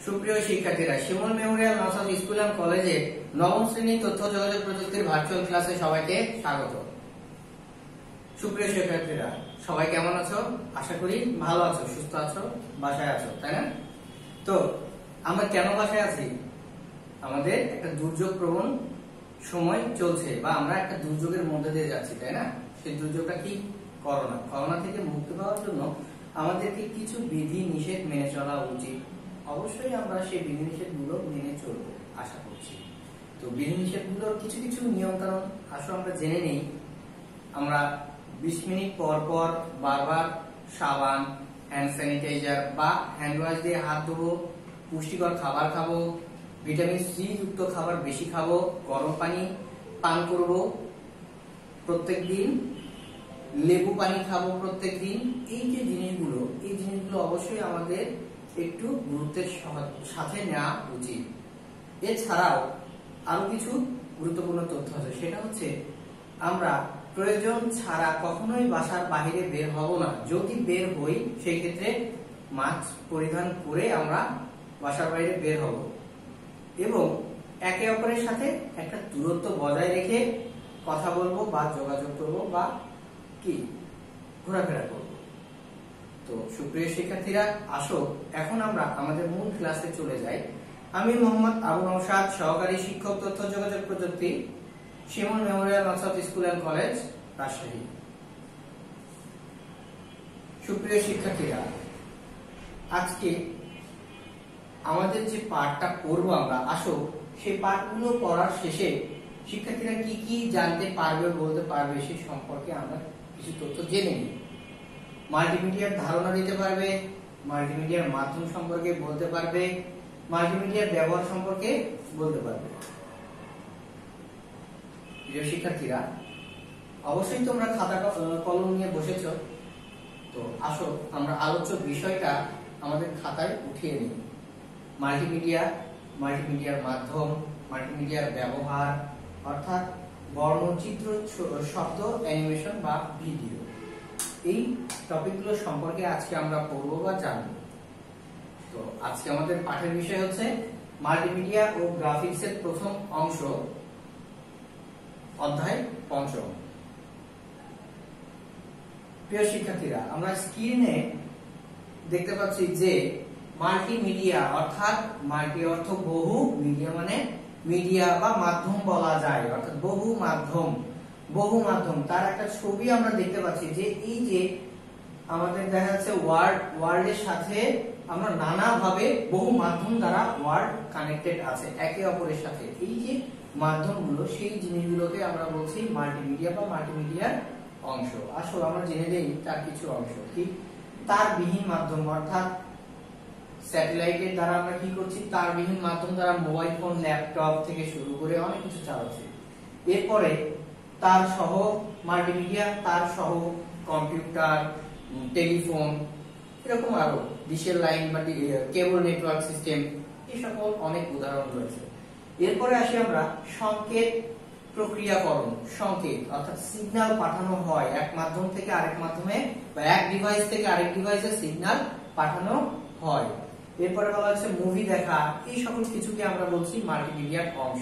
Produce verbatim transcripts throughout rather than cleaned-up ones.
সুপ্রিয় শিক্ষার্থীরা, Shimul memorial Naushad school and কলেজে নবম শ্রেণী তথ্য যোগাযোগ প্রযুক্তির ভার্চুয়াল ক্লাসে সবাইকে স্বাগত। সুপ্রিয় শিক্ষার্থীরা, সবাই কেমন আছো? আশা করি ভালো আছো, সুস্থ আছো, বাসায় আছো, তাই না? তো আমরা কেন বাসায় আছি? আমাদের একটা দুর্যোগ প্রবণ সময় চলছে বা আমরা একটা দুর্যোগের মধ্যে দিয়ে যাচ্ছি, তাই না? সেই দুর্যোগটা কি? করোনা। করোনা থেকে মুক্তি পাওয়ার জন্য আমাদেরকে কিছু বিধি নিষেধ মেনে চলা উচিত। অবশ্যই আমরা সেই বিধিনিষেধ গুলো মেনে চলবো আশা করছি। তো বিধিনিষেধ গুলোর কিছু কিছু নিয়ম কানুন আসলে আমরা জেনে নেই। আমরা বিশ মিনিট পর পর বারবার সাবান, হ্যান্ড স্যানিটাইজার বা হ্যান্ড ওয়াশ দিয়ে হাত ধোবো, পুষ্টিকর খাবার খাবো, ভিটামিন সি যুক্ত খাবার বেশি খাবো, গরম পানি পান করব প্রত্যেক দিন, লেবু পানি খাবো প্রত্যেক দিন। এই যে জিনিসগুলো, এই জিনিসগুলো অবশ্যই আমাদের একটু গুরুত্বের সাথে নেওয়া উচিত। এছাড়াও আরো কিছু গুরুত্বপূর্ণ তথ্য আছে, সেটা হচ্ছে আমরা প্রয়োজন ছাড়া কখনোই বাসার বাইরে বের হব না। যদি বের হই সেই ক্ষেত্রে মাস্ক পরিধান করে আমরা বাসার বাইরে বের হব এবং একে অপরের সাথে একটা দূরত্ব বজায় রেখে কথা বলবো বা যোগাযোগ করবো বা কি ঘোরাফেরা করবো। তো সুপ্রিয় শিক্ষার্থীরা, আসো এখন আমরা আমাদের মূল ক্লাসে চলে যাই। আমি মোহাম্মদ আবু নওশাদ, সহকারী শিক্ষক তথ্য যোগাযোগ প্রযুক্তি, Shimul memorial Naushad school and college, Rajshahi. সুপ্রিয় শিক্ষার্থীরা, আজকে আমাদের যে পাঠটা পড়বো আমরা, আসো সেই পাঠগুলো পড়ার শেষে শিক্ষার্থীরা কি কি জানতে পারবে, বলতে পারবে সে সম্পর্কে আমরা কিছু তথ্য জেনে নিই। মাল্টিমিডিয়ার ধারণা দিতে পারবে, মাল্টিমিডিয়ার মাধ্যম সম্পর্কে বলতে পারবে, মাল্টিমিডিয়ার ব্যবহার সম্পর্কে বলতে পারবে। প্রিয় শিক্ষার্থীরা, অবশ্যই তোমরা খাতা কলম নিয়ে বসেছো। তো আসো আমরা আলোচ্য বিষয়টা আমাদের খাতায় উঠিয়ে নিই। মাল্টিমিডিয়া, মাল্টিমিডিয়ার মাধ্যম, মাল্টিমিডিয়ার ব্যবহার, অর্থাৎ বর্ণচিত্র, শব্দ, অ্যানিমেশন বা ভিডিও। এই টপিকগুলো সম্পর্কে আজকে আমরা পড়বো বা জানবো। তো আজকে আমাদের পাঠের বিষয় হচ্ছে মাল্টিমিডিয়া ও গ্রাফিক্স এর প্রথম অংশ, অধ্যায় পঞ্চম। প্রিয় শিক্ষার্থীরা, আমরা স্ক্রিনে দেখতে পাচ্ছি যে মাল্টিমিডিয়া অর্থাৎ মাল্টি অর্থ বহু, মিডিয়া মানে মিডিয়া বা মাধ্যম বলা যায়, অর্থাৎ বহু মাধ্যম। বহু মাধ্যম তার একটা ছবি আমরা দেখতে পাচ্ছি যে এই যে আমাদের দেখা যাচ্ছে ওয়ার্ড, ওয়ার্ল্ডের সাথে আমরা নানা ভাবে বহু মাধ্যম দ্বারা ওয়ার্ড কানেক্টেড আছে একে অপরের সাথে। এই যে মাধ্যমগুলো, সেই জিনিসগুলোকে আমরা বলছি মাল্টিমিডিয়া বা মাল্টিমিডিয়ার অংশ। আসলে আমরা জেনে নেই তার কিছু অংশ কি। তারবিহীন মাধ্যম, অর্থাৎ স্যাটেলাইটের দ্বারা আমরা কি করছি, তারবিহীন মাধ্যম দ্বারা মোবাইল ফোন, ল্যাপটপ থেকে শুরু করে অনেক কিছু চালাচ্ছি। এরপরে তার সহ মাল্টিমিডিয়া, তার সহ কম্পিউটার, টেলিফোন, এরকম আরো ডিশের লাইন বা কেবল নেটওয়ার্ক সিস্টেম, এই সকল অনেক উদাহরণ রয়েছে। এরপরে আসি আমরা সংকেত প্রক্রিয়াকরণ। সংকেত অর্থাৎ সিগন্যাল পাঠানো হয় এক মাধ্যম থেকে আরেক মাধ্যমে বা এক ডিভাইস থেকে আরেক ডিভাইসে সিগন্যাল পাঠানো হয়। এরপরে বলা হচ্ছে মুভি দেখা, এই সকল কিছুকে আমরা বলছি মাল্টিমিডিয়ার অংশ।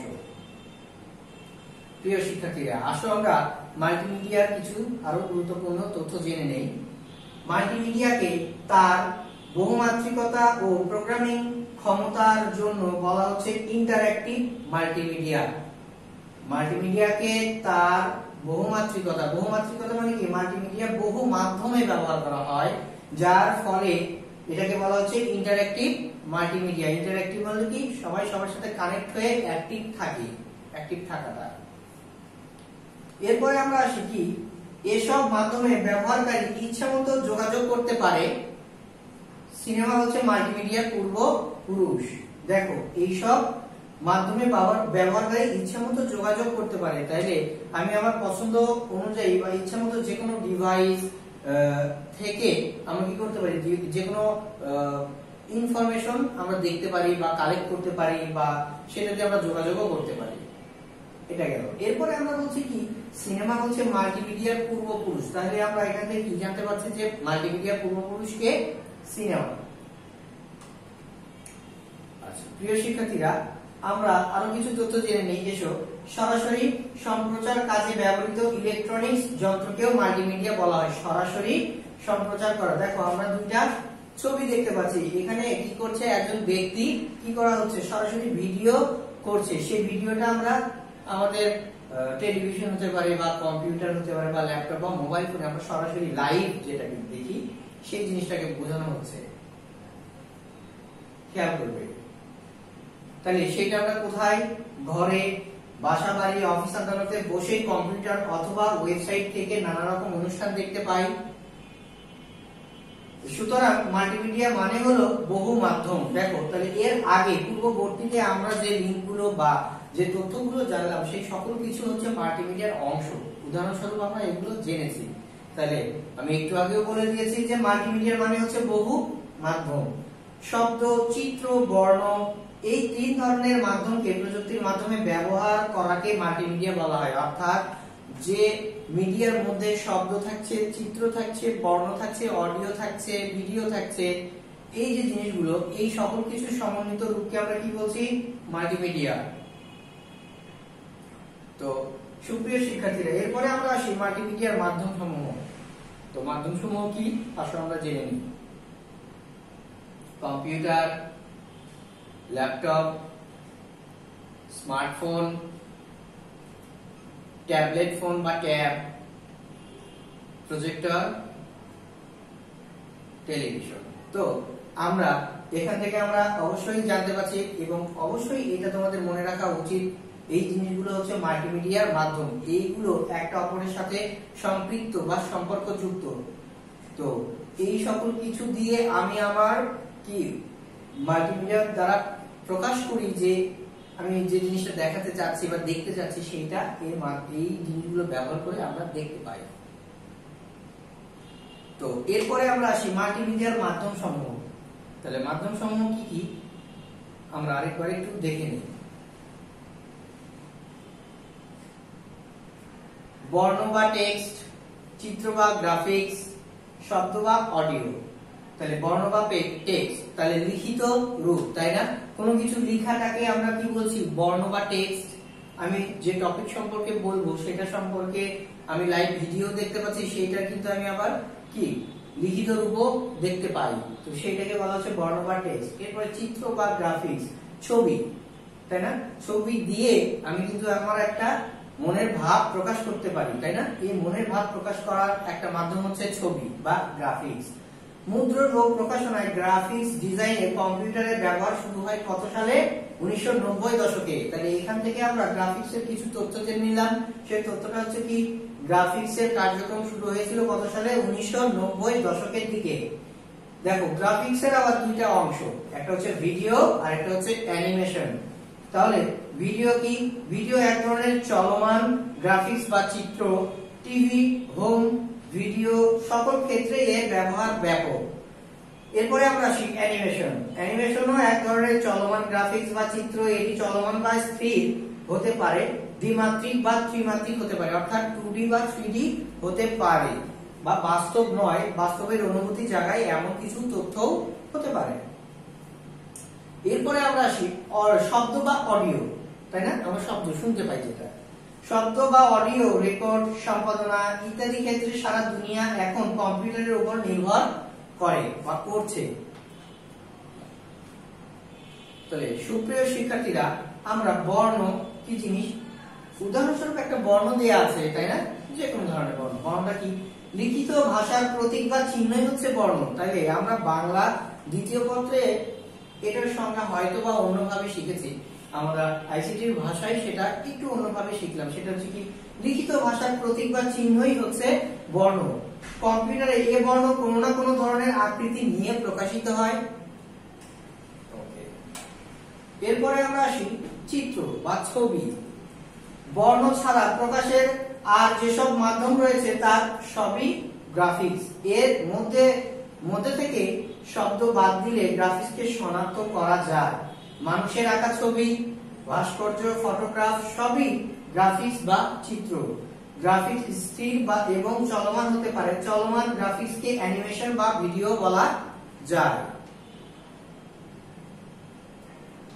প্রিয় শিক্ষার্থীরা, আসো আমরা মাল্টিমিডিয়ার কিছু আরো গুরুত্বপূর্ণ তথ্য জেনে নেই। মাল্টিমিডিয়াকে তার বহুমাত্রিকতা ও প্রোগ্রামিং ক্ষমতার জন্য বলা হচ্ছে ইন্টারঅ্যাক্টিভ মাল্টিমিডিয়া। মাল্টিমিডিয়াকে তার বহুমাত্রিকতা, বহুমাত্রিকতা মানে কি, মাল্টিমিডিয়া বহু মাধ্যমে ব্যবহার করা হয়, যার ফলে এটাকে বলা হচ্ছে ইন্টারঅ্যাক্টিভ মাল্টিমিডিয়া। ইন্টারঅ্যাক্টিভ মানে কি, সবাই সবার সাথে কানেক্ট হয়ে অ্যাক্টিভ থাকি, অ্যাক্টিভ থাকাটা। এরপরে আমরা আসি কি, এসব মাধ্যমে ব্যবহারকারী ইচ্ছামতো যোগাযোগ করতে পারে। সিনেমা হচ্ছে মাল্টিমিডিয়ার পূর্বপুরুষ। দেখো, এইসব মাধ্যমে ব্যবহারকারী ইচ্ছামতো যোগাযোগ করতে পারে, তাইলে আমি আমার পছন্দ অনুযায়ী বা ইচ্ছামতো যে কোনো ডিভাইস থেকে আমরা কি করতে পারি, যে কোনো ইনফরমেশন আমরা দেখতে পারি বা কালেক্ট করতে পারি বা সেটাতে আমরা যোগাযোগও করতে পারি। এটা গেল। এরপরে আমরা বলছি কি, সিনেমা হচ্ছে মাল্টিমিডিয়ার পূর্বপুরুষ। তাহলে আমরা এখান থেকে কি জানতে পারছি যে মাল্টিমিডিয়ার পূর্বপুরুষকে সিনেমা। আচ্ছা প্রিয় শিক্ষার্থীরা, আমরা আরো কিছু তথ্য জেনে নেই। এসো, সরাসরি সম্প্রচার কাজে ব্যবহৃত ইলেকট্রনিক্স যন্ত্রকেও মাল্টিমিডিয়া বলা হয়। সরাসরি সম্প্রচার করা, দেখো আমরা দুইটা ছবি দেখতে পাচ্ছি। এখানে কি করছে একজন ব্যক্তি, কি করা হচ্ছে, সরাসরি ভিডিও করছে। সেই ভিডিওটা আমরা আমাদের টেলিভিশন হতে পারে বা কম্পিউটার হতে পারে বা ল্যাপটপ বা মোবাইল ফোনে আমরা সরাসরি লাইভ যেটাকে দেখি, সেই জিনিসটাকে বোঝানো হচ্ছে। খেয়াল করবে। তাহলে সেটা আমরা কোথায়, ঘরে, বাসা বাড়ি, অফিস আদালতে বসে কম্পিউটার অথবা ওয়েবসাইট থেকে নানা রকম অনুষ্ঠান দেখতে পাই। সুতরাং মাল্টিমিডিয়া মানে হলো বহু মাধ্যম। দেখো তাহলে এর আগে পূর্ববর্তীতে আমরা যে লিঙ্কগুলো বা যে তথ্যগুলো জানলাম সেই সকল কিছু হচ্ছে মাল্টিমিডিয়ার অংশ। উদাহরণস্বরূপ আমরা এগুলো জেনেছি। তাহলে আমি একটু আগেও বলে দিয়েছি যে মাল্টিমিডিয়ার মানে হচ্ছে বহু মাধ্যম। শব্দ, চিত্র, বর্ণ এই তিন ধরনের মাধ্যমকে প্রযুক্তির মাধ্যমে ব্যবহার করাকে মাল্টিমিডিয়া বলা হয়। অর্থাৎ যে মিডিয়ার মধ্যে শব্দ থাকছে, চিত্র থাকছে, বর্ণ থাকছে, অডিও থাকছে, ভিডিও থাকছে, এই যে জিনিসগুলো, এই সকল কিছু সমন্বিত রূপকে আমরা কি বলছি, মাল্টিমিডিয়া। তো সুপ্রিয় শিক্ষার্থীরা, এরপরে আমরা আসি মাল্টিমিডিয়ার মাধ্যম সমূহ। তো মাধ্যম সমূহ কি আসলে আমরা জেনে নিই। Computer, laptop, smartphone, tablet phone বা ট্যাব, প্রজেক্টর, টেলিভিশন। তো আমরা এখান থেকে আমরা অবশ্যই জানতে পারছি এবং অবশ্যই এটা তোমাদের মনে রাখা উচিত, এই জিনিসগুলো হচ্ছে মাল্টিমিডিয়ার মাধ্যম। এইগুলো একটা অপরের সাথে সম্পৃক্ত বা সম্পর্কযুক্ত। তো এই সকল কিছু দিয়ে আমি আমার কি মাল্টিমিডিয়ার দ্বারা প্রকাশ করি যে আমি যে জিনিসটা দেখাতে চাচ্ছি বা দেখতে চাচ্ছি সেটা এই জিনিসগুলো ব্যবহার করে আমরা দেখতে পাই। তো এরপরে আমরা আসি মাল্টিমিডিয়ার মাধ্যম সমূহ। তাহলে মাধ্যম সমূহ কি কি আমরা আরেকবার একটু দেখে নিই। বর্ণ বা টেক্সট, চিত্র বা গ্রাফিক্স, শব্দ বা অডিও। তাহলে বর্ণ বা টেক্সট, তাহলে লিখিত রূপ, তাই না? কোনো কিছু লেখাটাকে আমরা কি বলছি, বর্ণ বা টেক্সট। আমি যে টপিক সম্পর্কে বলবো সেটা সম্পর্কে আমি লাইভ ভিডিও দেখতে পাচ্ছি, সেটা কিন্তু আমি আবার কি লিখিত রূপও দেখতে পাই। তো সেইটাকে বলা হচ্ছে বর্ণ বা টেক্সট। এরপরে চিত্র বা গ্রাফিক্স, ছবি, তাই না? ছবি দিয়ে আমি কিন্তু আমার একটা মনের ভাব প্রকাশ করতে পারি, তাই না? এই মনের ভাব প্রকাশ করার একটা মাধ্যম হচ্ছে ছবি বা গ্রাফিক্স। মুদ্রণ ও প্রকাশনায় গ্রাফিক্স ডিজাইনে কম্পিউটারের ব্যবহার শুরু হয় কত সালে? উনিশশো নব্বই দশকে। তাহলে এখান থেকে আমরা গ্রাফিক্সের কিছু তথ্য জেনে নিলাম। সেই তথ্যটা হচ্ছে কি, গ্রাফিক্সের কার্যক্রম শুরু হয়েছিল কত সালে? উনিশশো নব্বই দশকের দিকে। দেখো গ্রাফিক্সের আবার দুইটা অংশ, একটা হচ্ছে ভিডিও আর একটা হচ্ছে অ্যানিমেশন। তাহলে ভিডিও কি? ভিডিও এক ধরনের চলমান গ্রাফিক্স বা চিত্র। টিভি, হোম ভিডিও সকল ক্ষেত্রে এর ব্যবহার ব্যাপক। এরপরে আমরা আসি অ্যানিমেশন। অ্যানিমেশনও এক ধরনের চলমান গ্রাফিক্স বা চিত্র। এটি চলমান বা স্থির হতে পারে, দ্বিমাত্রিক বা ত্রিমাত্রিক হতে পারে, অর্থাৎ টু ডি বা থ্রি ডি হতে পারে, বা বাস্তব নয়, বাস্তবের অনুভূতি জায়গায় এমন কিছু তথ্যও হতে পারে। এরপরে আমরা আসি শব্দ বা অডিও, তাই না? আমরা শব্দ শুনতে পাই, যেটা শব্দ বা অডিও রেকর্ড, সম্পাদনা ইত্যাদি ক্ষেত্রে সারা দুনিয়া এখন কম্পিউটারের উপর নির্ভর করে বা করছে। তাহলে সুপ্রিয় শিক্ষার্থীরা, আমরা বর্ণ কি জিনিস, উদাহরণস্বরূপ একটা বর্ণ দেয়া আছে, তাই না? যে কোনো ধরনের বর্ণ। বর্ণটা কি? লিখিত ভাষার প্রতীক বা চিহ্নই হচ্ছে বর্ণ। তাইলে আমরা বাংলা দ্বিতীয় পত্রে এটার সংজ্ঞা হয়তো বা অন্যভাবে শিখেছি, আমরা আইসিটির ভাষায় সেটা একটু অন্যভাবে শিখলাম। সেটা হচ্ছে কি, লিখিত ভাষার প্রতীক বা চিহ্নই হচ্ছে বর্ণ। কম্পিউটারে এই বর্ণ কোনো না কোনো ধরনের আকৃতি নিয়ে প্রকাশিত হয়। এরপরে আমরা আসি চিত্র বা ছবি। বর্ণ ছাড়া প্রকাশের আর যেসব মাধ্যম রয়েছে তার সবই গ্রাফিক্স। এর মধ্যে মধ্যে থেকে শব্দ বাদ দিলে গ্রাফিক্সকে শনাক্ত করা যায়। মানুষের আঁকা ছবি, ভাস্কর্য, ফটোগ্রাফ সবই গ্রাফিক্স বা চিত্র। গ্রাফিক্স স্থির বা এবং চলমান হতে পারে। চলমান গ্রাফিক্সকে অ্যানিমেশন বা ভিডিও বলা যায়।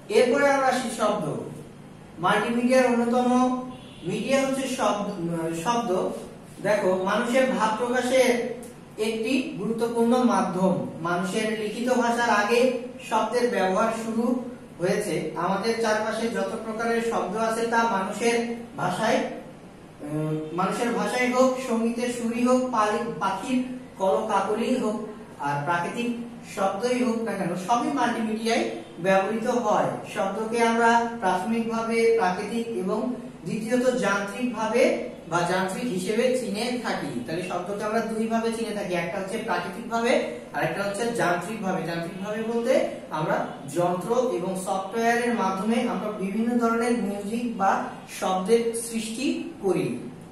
এরপরে আমরা আসি শব্দ। মাল্টিমিডিয়ার অন্যতম মিডিয়া হচ্ছে শব্দ শব্দ দেখো মানুষের ভাব প্রকাশের একটি গুরুত্বপূর্ণ মাধ্যম। মানুষের লিখিত ভাষার আগে শব্দের ব্যবহার শুরু হয়েছে। আমাদের চারপাশে যত প্রকারের শব্দ আছে তা মানুষের ভাষায় মানুষের ভাষায় হোক, সঙ্গীতের সুরই হোক, পাখির কলকাকলি হোক, আর প্রাকৃতিক শব্দই হোক না কেন, সবই মাল্টিমিডিয়ায় ব্যবহৃত হয়। শব্দকে আমরা প্রাথমিকভাবে প্রাকৃতিক এবং দ্বিতীয়ত যান্ত্রিক ভাবে বা যান্ত্রিক হিসেবে চিনে থাকি। তাহলে শব্দকে আমরা দুই ভাবে চিনে থাকি, একটা হচ্ছে প্রাকৃতিক ভাবে আর একটা হচ্ছে যান্ত্রিক ভাবে। যান্ত্রিক ভাবে বলতে আমরা যন্ত্র এবং সফটওয়্যারের মাধ্যমে আমরা বিভিন্ন ধরনের মিউজিক বা শব্দের সৃষ্টি করি।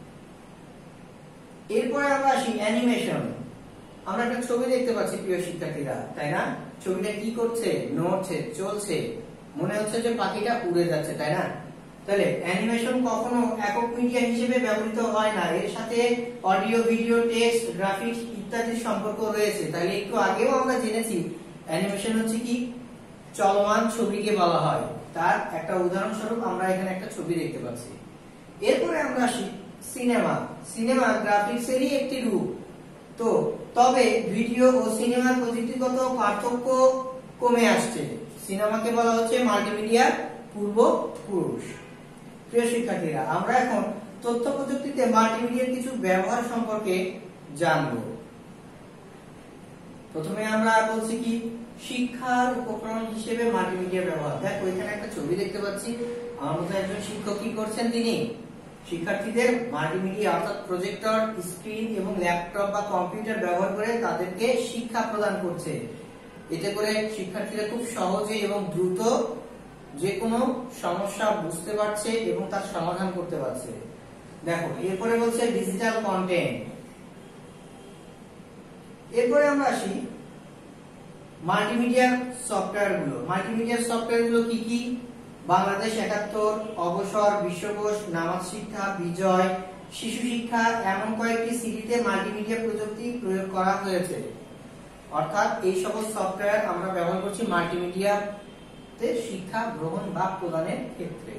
এরপরে আমরা আসি অ্যানিমেশন। আমরা একটা ছবি দেখতে পাচ্ছি প্রিয় শিক্ষার্থীরা, তাই না? ছবিটা কি করছে? নড়ছে, চলছে, মনে হচ্ছে যে পাখিটা উড়ে যাচ্ছে, তাই না? তাহলে অ্যানিমেশন কখনো একক মিডিয়া হিসেবে ব্যবহৃত হয় না, এর সাথে অডিও, ভিডিও, টেক্সট, গ্রাফিক্স ইত্যাদির সম্পর্ক রয়েছে। তাহলে একটু আগেও আমরা জেনেছি অ্যানিমেশন হচ্ছে কি চলমান ছবিকে বলা হয়। তার একটা উদাহরণস্বরূপ আমরা এখানে একটা ছবি দেখতে পাচ্ছি। এরপরে আমরা আসি সিনেমা। সিনেমা গ্রাফিক্সেরই একটি রূপ। তো তবে ভিডিও ও সিনেমার প্রযুক্তিগত পার্থক্য কমে আসছে। সিনেমাকে বলা হচ্ছে মাল্টিমিডিয়ার পূর্বপুরুষ। প্রিয় শিক্ষার্থীরা, আমরা এখন তথ্য প্রযুক্তিতে মাল্টিমিডিয়ার কিছু ব্যবহার সম্পর্কে জানব। প্রথমে আমরা বলছি কি শিক্ষার উপকরণ হিসেবে মাল্টিমিডিয়ার ব্যবহার। দেখো এখানে একটা ছবি দেখতে পাচ্ছি, আমার মতো একজন শিক্ষক কি করছেন, তিনি শিক্ষার্থীদের মাল্টিমিডিয়া অর্থাৎ প্রজেক্টর, স্ক্রিন এবং ল্যাপটপ বা কম্পিউটার ব্যবহার করে তাদেরকে শিক্ষা প্রদান করছে। এতে করে শিক্ষার্থীরা খুব সহজে এবং দ্রুত যে কোনো সমস্যা বুঝতে পারছে এবং তার সমাধান করতে পারছে। দেখো এরপরে বলছে ডিজিটাল কন্টেন্ট। এরপরে আমরা আসি মাল্টিমিডিয়া সফটওয়্যার গুলো। মাল্টিমিডিয়া সফটওয়্যার গুলো কি কি? বাংলাদেশ একাত্তর, অবসর, বিশ্বকোষ, নামাজ শিক্ষা, বিজয়, শিশু শিক্ষা এমন কয়েকটি সিডিতে মাল্টিমিডিয়া প্রযুক্তি প্রয়োগ করা হয়েছে। অর্থাৎ এই সকল সফটওয়্যার আমরা ব্যবহার করছি মাল্টিমিডিয়াতে শিক্ষা গ্রহণ বা প্রদানের ক্ষেত্রে।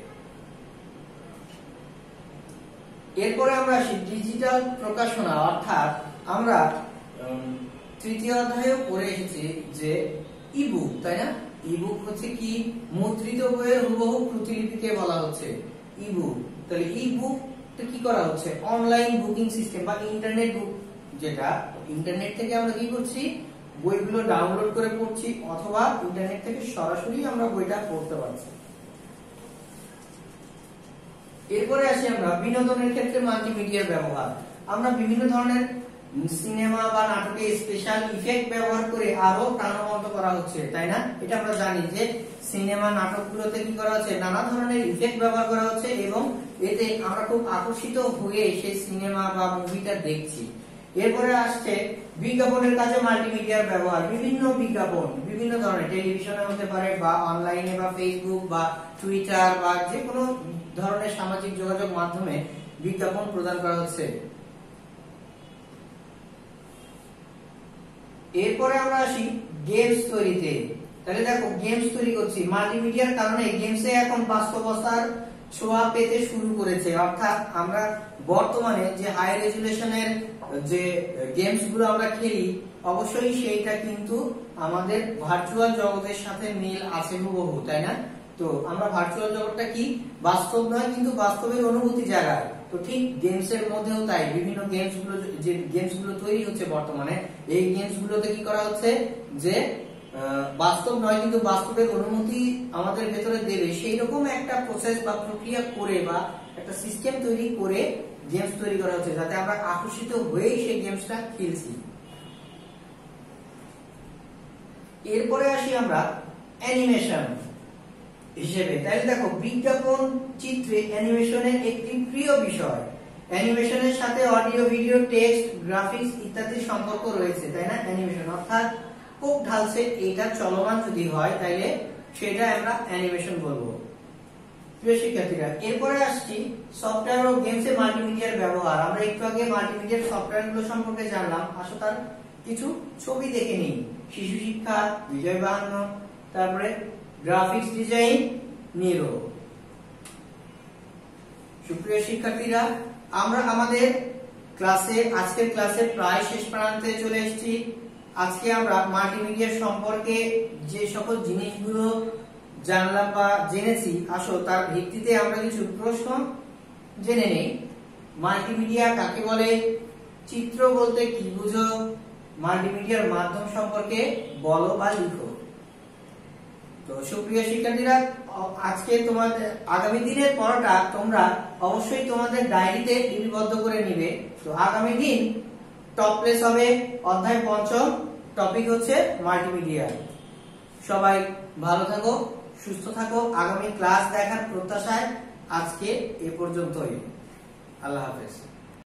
এরপরে আমরা আসি ডিজিটাল প্রকাশনা। অর্থাৎ আমরা তৃতীয় অধ্যায়েও পড়ে এসেছি যে ইবুক, তাই না? ইবুক হচ্ছে কি মুদ্রিত বইয়ের হুবহু প্রতিলিপিকে বলা হচ্ছে ইবুক। তাহলে ইবুক কি করা হচ্ছে? অনলাইন বুকিং সিস্টেম বা ইন্টারনেট বুক, যেটা ইন্টারনেট থেকে আমরা কি করছি বইগুলো ডাউনলোড করে পড়ছি অথবা ইন্টারনেট থেকে সরাসরি আমরা বইটা পড়তে পারছি। এরপরে আসি আমরা বিনোদনের ক্ষেত্রে মাল্টিমিডিয়ার ব্যবহার। আমরা বিভিন্ন ধরনের সিনেমা বা নাটকে স্পেশাল ইফেক্ট ব্যবহার করে আরো প্রাণবন্ত করা হচ্ছে, তাই না? এটা আমরা জানি যে সিনেমা নাটকগুলোতে কি করা হচ্ছে, নানা ধরনের ইফেক্ট ব্যবহার করা হচ্ছে এবং এতে আমরা খুব আকর্ষিত হয়ে সেই সিনেমা বা মুভিটা দেখছি। এরপরে আসছে বিজ্ঞাপনের কাজে মাল্টিমিডিয়ার ব্যবহার। বিভিন্ন বিজ্ঞাপন বিভিন্ন ধরনের, টেলিভিশনে হতে পারে বা অনলাইনে বা ফেসবুক বা টুইটার বা যে কোনো ধরনের সামাজিক যোগাযোগ মাধ্যমে বিজ্ঞাপন প্রদান করা হচ্ছে। এরপরে আমরা আসি গেমস তৈরিতে। তাহলে দেখো গেমস তৈরি করছি, মাল্টিমিডিয়ার কারণে গেমসে এখন বাস্তবতার ছোঁয়া পেতে শুরু করেছে। অর্থাৎ আমরা বর্তমানে যে হাই রেজুলেশনের যে গেমস গুলো আমরা খেলি অবশ্যই সেইটা কিন্তু আমাদের ভার্চুয়াল জগতের সাথে মিল আছে হুবহু, তাই না? তো আমরা ভার্চুয়াল জগৎটা কি বাস্তব নয় কিন্তু বাস্তবের অনুভূতি জায়গায়। তো ঠিক গেমস এর মধ্যেও তাই বিভিন্ন গেমস গুলো যে গেমস গুলো তৈরি হচ্ছে বর্তমানে, এই গেমস গুলোতে কি করা হচ্ছে যে বাস্তব নয় কিন্তু বাস্তবের অনুভূতি আমাদের ভেতরে দেবে সেই রকম একটা প্রসেস বা প্রক্রিয়া করে বা একটা সিস্টেম তৈরি করে গেমস তৈরি করা হচ্ছে যাতে আমরা আকর্ষিত হয়ে সেই গেমসটা খেলছি। এরপরে আসি আমরা অ্যানিমেশন হিসেবে। তাহলে দেখো বিজ্ঞাপন চিত্রে অ্যানিমেশনের একটি প্রিয় বিষয়। অ্যানিমেশনের সাথে অডিও, ভিডিও, টেক্সট, গ্রাফিক্স ইত্যাদির সম্পর্ক রয়েছে, তাই না? অ্যানিমেশন অর্থাৎ কোক ঢালছে এটা চলমান যদি হয় তাহলে সেটা আমরা অ্যানিমেশন বলবো। প্রিয় শিক্ষার্থীরা, এরপরে আসছি সফটওয়্যার ও গেমসে মাল্টিমিডিয়ার ব্যবহার। আমরা একটু আগে মাল্টিমিডিয়ার সফটওয়্যার গুলো সম্পর্কে জানলাম, আসলে তার কিছু ছবি দেখে নিই। শিশু শিক্ষা, বিজয় বাহান্ন, তারপরে গ্রাফিক্স ডিজাইন, নিউরো। সুপ্রিয় শিক্ষার্থীরা, আমরা আমাদের ক্লাসে আজকের ক্লাসে প্রায় শেষ প্রান্তে চলে এসেছি। আজকে আমরা মাল্টিমিডিয়া সম্পর্কে যে সকল জিনিসগুলো জানলাম বা জেনেছি, আসো তার ভিত্তিতে আমরা কিছু প্রশ্ন জেনে নেই। মাল্টিমিডিয়া কাকে বলে, চিত্র বলতে কি বুঝো, মাল্টিমিডিয়ার মাধ্যম সম্পর্কে বলো বা লিখো। তো সুপ্রিয় শিক্ষার্থীরা, আজকে তোমাদের আগামী দিনের পড়াটা তোমরা অবশ্যই তোমাদের ডায়েরিতে লিপিবদ্ধ করে নিবে। তো আগামী দিন টপ প্লেস হবে অধ্যায় পঞ্চম, টপিক হচ্ছে মাল্টিমিডিয়া। সবাই ভালো থাকো, সুস্থ থাকো। আগামী ক্লাস দেখার প্রত্যাশায় আজকে এ পর্যন্তই। আল্লাহ হাফেজ।